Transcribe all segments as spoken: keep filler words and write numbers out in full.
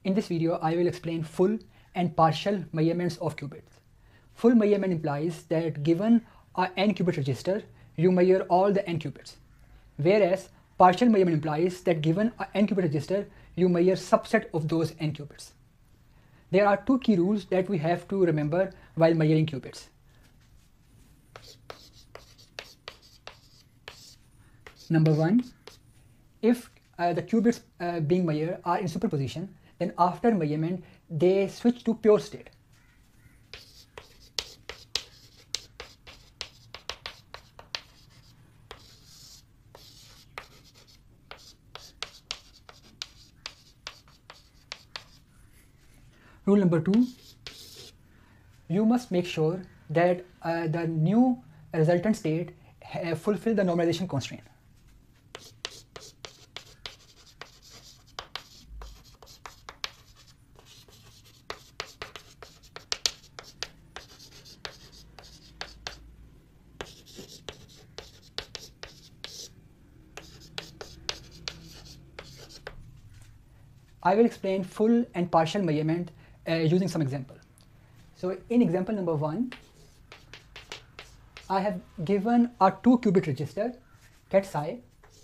In this video, I will explain full and partial measurements of qubits. Full measurement implies that given a n qubit register, you measure all the n qubits. Whereas partial measurement implies that given a n qubit register, you measure subset of those n qubits. There are two key rules that we have to remember while measuring qubits. Number one, if uh, the qubits uh, being measured are in superposition, then after measurement, they switch to pure state. Rule number two, you must make sure that uh, the new resultant state uh, fulfill the normalization constraint. I will explain full and partial measurement uh, using some example. So in example number one, I have given a two qubit register ket psi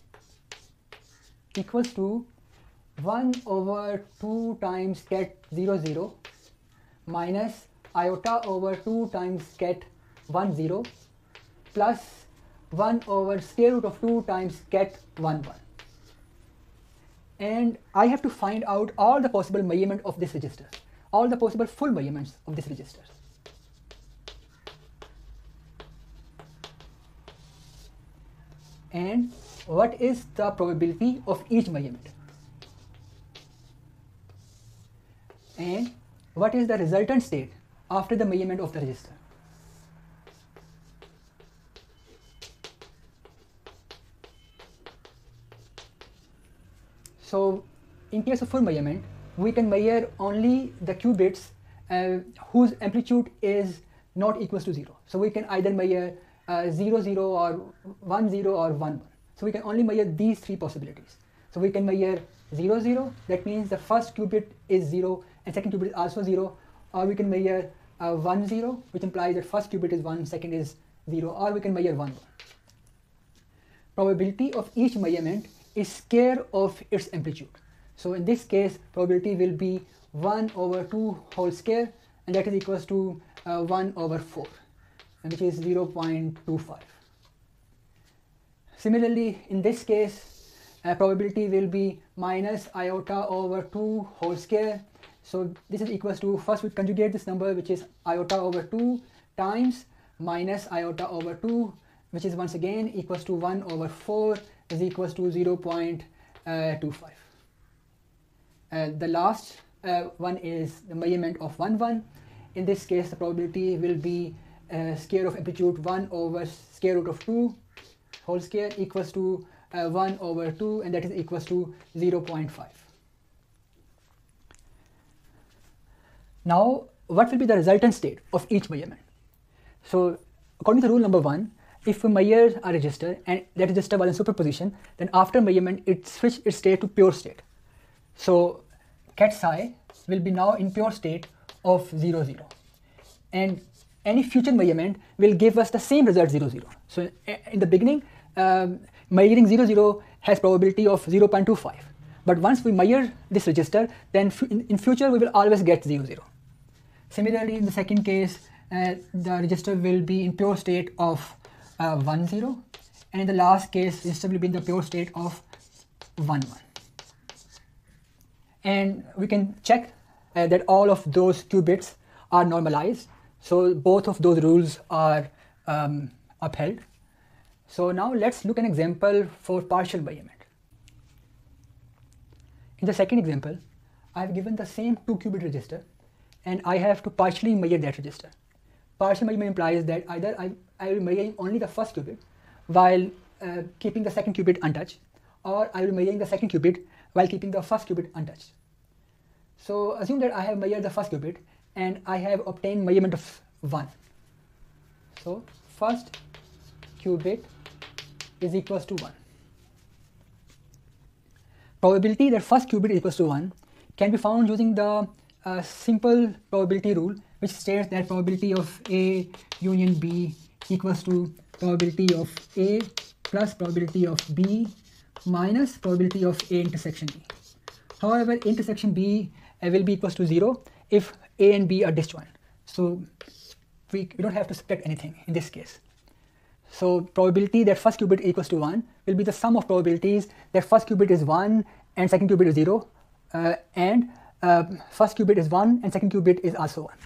equals to one over two times ket zero zero minus iota over two times ket one zero plus one over square root of two times ket one one. And I have to find out all the possible measurement of this register, all the possible full measurements of this register. And what is the probability of each measurement? And what is the resultant state after the measurement of the register? So in case of full measurement, we can measure only the qubits uh, whose amplitude is not equals to zero. So we can either measure uh, zero, zero or one, zero or one, one. So we can only measure these three possibilities. So we can measure zero, zero, that means the first qubit is zero and second qubit is also zero. Or we can measure uh, one, zero, which implies that first qubit is one, second is zero. Or we can measure one, one. Probability of each measurement is square of its amplitude. So in this case, probability will be one over two whole square, and that is equals to uh, one over four, which is zero point two five. Similarly, in this case, uh, probability will be minus iota over two whole square. So this is equals to, first we conjugate this number, which is iota over two times minus iota over two, which is once again equals to one over four, is equals to zero point two five. Uh, the last uh, one is the measurement of one, one. In this case, the probability will be uh, square of amplitude one over square root of two whole square equals to uh, one over two, and that is equals to zero point five. Now, what will be the resultant state of each measurement? So according to rule number one, if we measure a register and that register was in superposition, then after measurement it switched its state to pure state. So ket psi will be now in pure state of zero, zero. And any future measurement will give us the same result zero, zero. So in the beginning, um, measuring zero, zero has probability of zero point two five. But once we measure this register, then in, in future we will always get zero, zero. Similarly, in the second case, uh, the register will be in pure state of Uh, one, zero, and in the last case, register will be in the pure state of one, one. And we can check uh, that all of those qubits are normalized. So both of those rules are um, upheld. So now let's look at an example for partial measurement. In the second example, I have given the same two qubit register, and I have to partially measure that register. Partial measurement implies that either I, I will measure only the first qubit while uh, keeping the second qubit untouched, or I will measure the second qubit while keeping the first qubit untouched. So assume that I have measured the first qubit and I have obtained measurement of one. So first qubit is equals to one. Probability that first qubit is equals to one can be found using the uh, simple probability rule, which states that probability of A union B equals to probability of A plus probability of B minus probability of A intersection B. However, intersection B uh, will be equals to zero if A and B are disjoint. So we, we don't have to subtract anything in this case. So probability that first qubit equals to one will be the sum of probabilities that first qubit is one and second qubit is zero, uh, and uh, first qubit is one and second qubit is also one.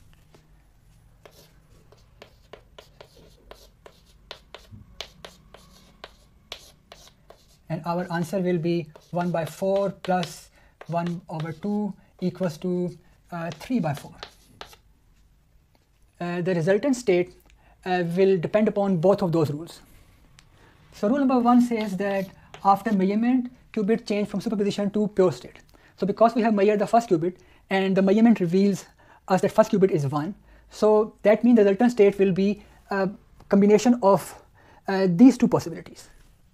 And our answer will be one by four plus one over two equals to uh, three by four. Uh, the resultant state uh, will depend upon both of those rules. So rule number one says that after measurement, qubit change from superposition to pure state. So because we have measured the first qubit and the measurement reveals us that first qubit is one, so that means the resultant state will be a combination of uh, these two possibilities.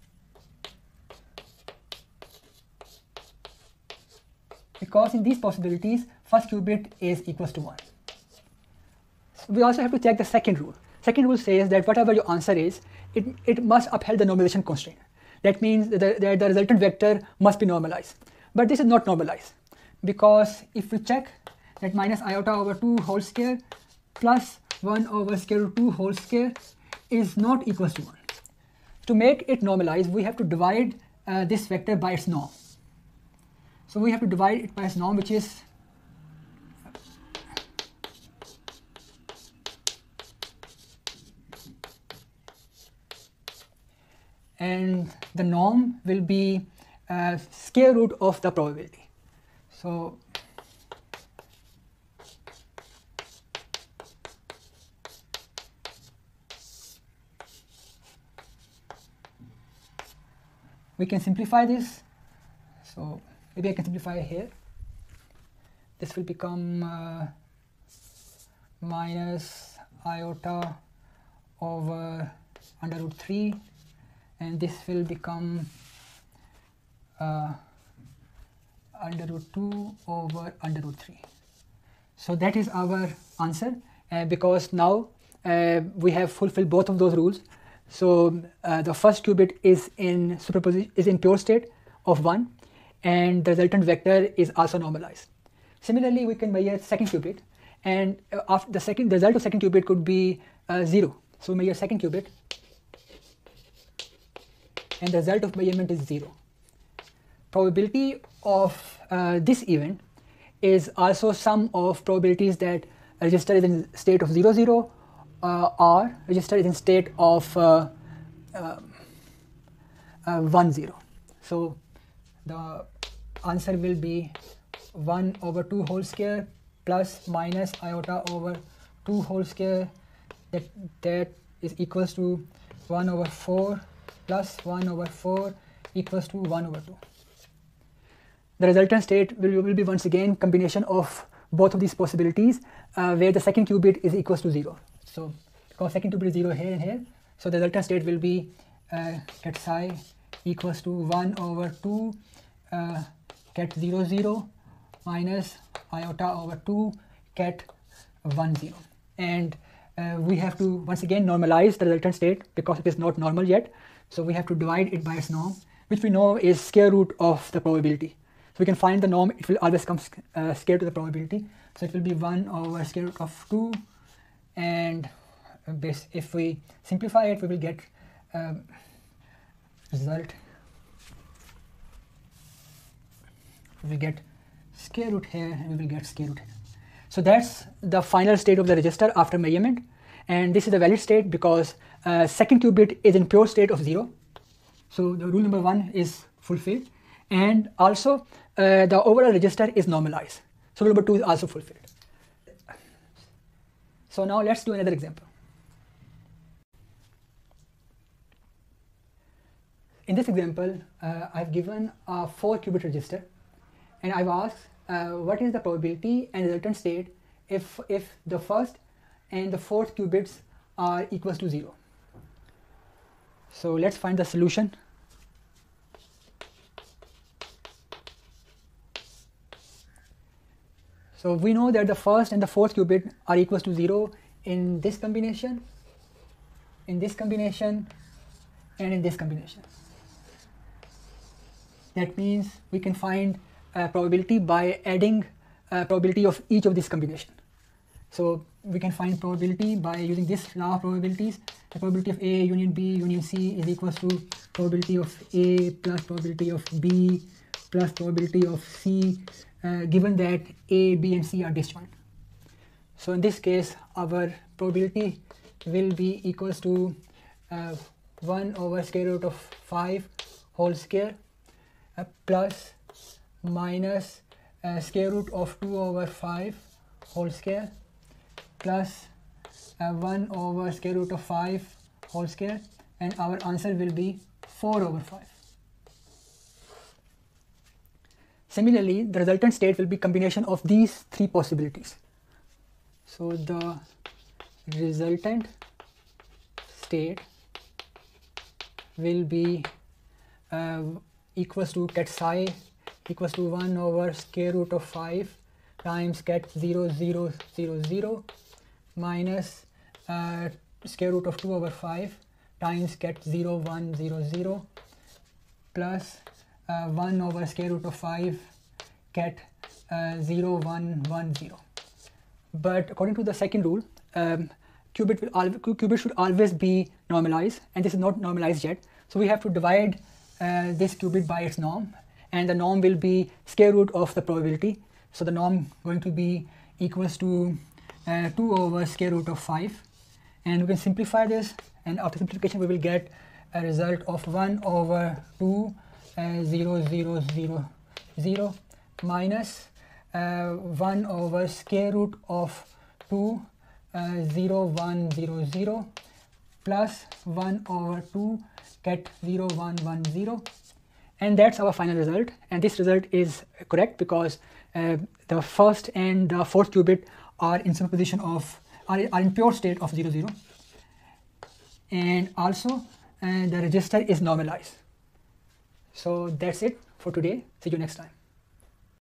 Because in these possibilities, first qubit is equals to one. We also have to check the second rule. Second rule says that whatever your answer is, it, it must uphold the normalization constraint. That means that the, that the resultant vector must be normalized. But this is not normalized, because if we check that minus iota over two whole square plus one over square root two whole square is not equals to one. To make it normalized, we have to divide uh, this vector by its norm. So we have to divide it by its norm, which is and the norm will be uh, square root of the probability. So we can simplify this. So maybe I can simplify here. This will become uh, minus iota over under root three, and this will become uh, under root two over under root three. So that is our answer, uh, because now uh, we have fulfilled both of those rules. So uh, the first qubit is in superposition is in pure state of one, and the resultant vector is also normalized. Similarly, we can measure second qubit, and uh, after the second the result of second qubit could be uh, zero. So we measure second qubit, and the result of measurement is zero. Probability of uh, this event is also sum of probabilities that a register is in state of zero zero uh, or register is in state of uh, uh, uh, one zero. So the answer will be one over two whole square plus minus iota over two whole square, that that is equals to one over four plus one over four equals to one over two. The resultant state will, will be once again combination of both of these possibilities, uh, where the second qubit is equals to zero. So because second qubit is zero here and here, so the resultant state will be uh, ket psi equals to one over two uh, ket zero zero minus iota over two ket one zero. And uh, we have to once again normalize the resultant state because it is not normal yet. So we have to divide it by its norm, which we know is square root of the probability. So we can find the norm, it will always come uh, square to the probability. So it will be one over square root of two, and base, if we simplify it, we will get um, result. We will get square root here, and we will get square root here. So that's the final state of the register after measurement, and this is the valid state because uh, second qubit is in pure state of zero. So the rule number one is fulfilled, and also uh, the overall register is normalized. So rule number two is also fulfilled. So now let's do another example. In this example, uh, I've given a four qubit register, and I've asked uh, what is the probability and resultant state if if the first and the fourth qubits are equals to zero. So let's find the solution. So we know that the first and the fourth qubit are equal to zero in this combination, in this combination, and in this combination. That means we can find a probability by adding a probability of each of this combination. So we can find probability by using this law of probabilities. The probability of A union B union C is equal to probability of A plus probability of B plus probability of C, uh, given that A, B and C are disjoint. So in this case, our probability will be equals to uh, one over square root of five whole square uh, plus minus uh, square root of two over five whole square plus uh, one over square root of five whole square, and our answer will be four over five. Similarly, the resultant state will be combination of these three possibilities. So the resultant state will be uh, equals to ket psi equals to one over square root of five times ket zero zero zero zero minus uh, square root of two over five times ket zero one zero zero plus uh, one over square root of five ket uh, zero one one zero. But according to the second rule, um, qubit, will al qubit should always be normalized, and this is not normalized yet. So we have to divide uh, this qubit by its norm, and the norm will be square root of the probability. So the norm going to be equals to uh, two over square root of five, and we can simplify this, and after simplification we will get a result of one over two uh, zero zero zero zero minus uh, one over square root of two uh, zero one zero zero plus one over two ket zero one one zero, and that's our final result. And this result is correct because uh, the first and the fourth qubit are in superposition of are, are in pure state of zero zero, and also uh, the register is normalized. So that's it for today. See you next time.